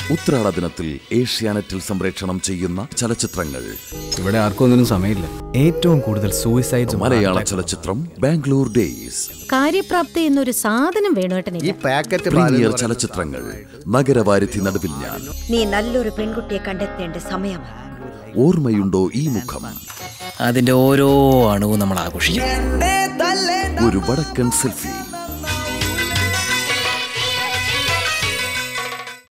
ഉത്രാട ദിനത്തിൽ ഏഷ്യാനെറ്റിൽ സംപ്രേഷണം ചെയ്യുന്ന ചലച്ചിത്രങ്ങൾ. ഇവിടെ ആർക്കും ഒന്നിനും സമയമില്ല. ഏറ്റവും കൂടുതൽ സൂയിസൈഡ്സ്. മലയാള ചലച്ചിത്രം ബാംഗ്ലൂർ ഡേയ്സ്. കാര്യപ്രാപ്തി എന്നൊരു സാധനം വേണോട്ടനില്ല. പ്രീമിയർ ചലച്ചിത്രങ്ങൾ. നഗരവാരിധി നടുവിൽ ഞാൻ. നീ നല്ലൊരു പെൺകുട്ടിയെ കണ്ടെത്തേണ്ട സമയമാണ്. ഓർമ്മയുണ്ടോ ഈ മുഖം? അതിന്റെ ഓരോ അണുവും നമ്മൾ ആഘോഷിക്കും. ഒരു വടക്കൻ സെൽഫി.